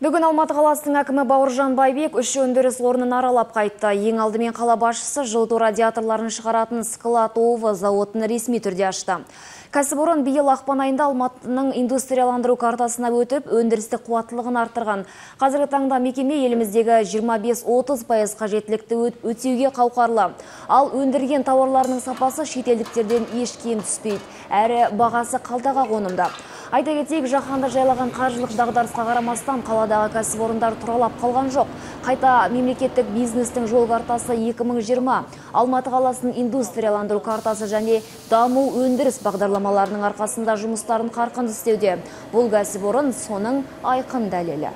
Бүгін Алматы қаласының әкімі Бауыржан Байбек үш өндіріс орнын аралап қайтты. Ең алдымен қала басшысы жылыту радиаторларын шығаратын Сколотово зауытын ресми түрде ашты. Кәсіпорын биыл ақпан айында Алматының индустрияландыру картасына өтіп, өндірістік қуаттылығын арттырған. Қазіргі таңда мекеме еліміздегі 25-30% қажеттілікті өтеуге қауқарлы. Ал өндірген тауарларының сапасы шетелдіктерден еш кем түспейді, әрі бағасы қалтаға қонымды. Айта кетейік, жаһанды жайлаған қаржылық дағдарысқа қарамастан қаладағы кәсіпорындар тұралап қалған жоқ. Қайта мемлекеттік бизнестің жол картасы 2020, Алматы қаласының индустрияландыру картасы және даму өндіріс бағдарламаларының арқасында жұмыстарын қарқынды істеуде. Бұл кәсіпорын соның айқын дәлелі.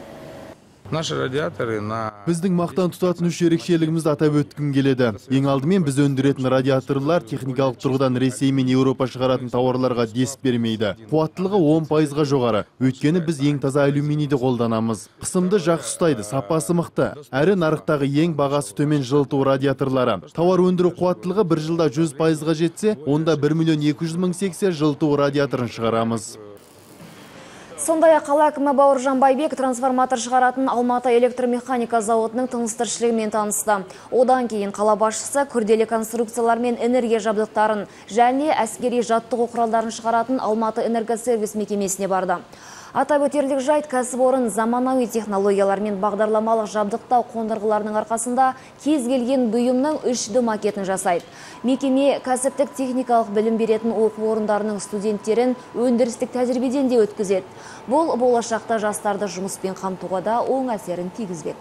Біздің мақтан тұтатын үш ерекшелігімізді атап өткім келеді. Ең алдымен біз өндіретін радиаторлар техникалық тұрғыдан Ресей мен Еуропа шығаратын тауарларға дес бермейді. Қуаттылығы 10%-ға жоғары. Өйткені біз ең таза алюминийді қолданамыз. Қысымды жақсы ұстайды, сапасы мықты. Әрі нарықтағы ең бағасы төмен жылыту радиаторлары. Тауар өндіру қуаттылығы бір жылда 100%-ға жетсе, онда 1.200.000 сексе жылыту радиаторын шығарамыз. Сондай-ақ қала әкімі Бауыржан Байбек трансформатор шығаратын Алматы электромеханика зауытының тыныс-тіршілігімен танысты. Одан кейін қала басшысы күрделі конструкциялар мен энергия жабдықтарын және әскери жаттығу құралдарын шығаратын Алматы энергосервис мекемесіне барды. Атап өтерлік жайт, кәсіпорын заманауи технологиялар мен бағдарламалық жабдықтау қондырғыларының арқасында кез келген бұйымның 3D макетін жасайды. Мекеме кәсіптік техникалық білім беретін оқу орындарының студенттерін өндірістік тәжірибеден де өткізеді. Бұл болашақта жастарды жұмыспен қамтуға да оң әсерін тигізбек.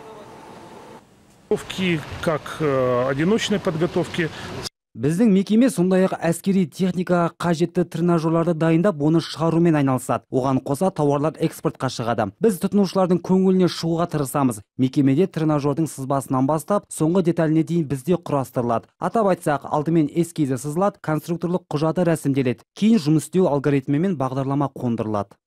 Как одиночной подготовки. Біздің мекеме сондай-ақ әскери техникаға қажетті тренажерларды дайындап, оны шығарумен айналысады. Оған қоса тауарлар экспортқа шығады. Біз тұтынушылардың көңіліне шығуға тырысамыз. Мекемеде тренажердің сызбасынан бастап, соңғы деталіне дейін бізде құрастырылады. Атап айтсақ, алдымен эскизі сызылады, конструкторлық құжаты рәсімделеді. Кейін жұмыс істеу алгоритмімен бағдарлама қондырылады.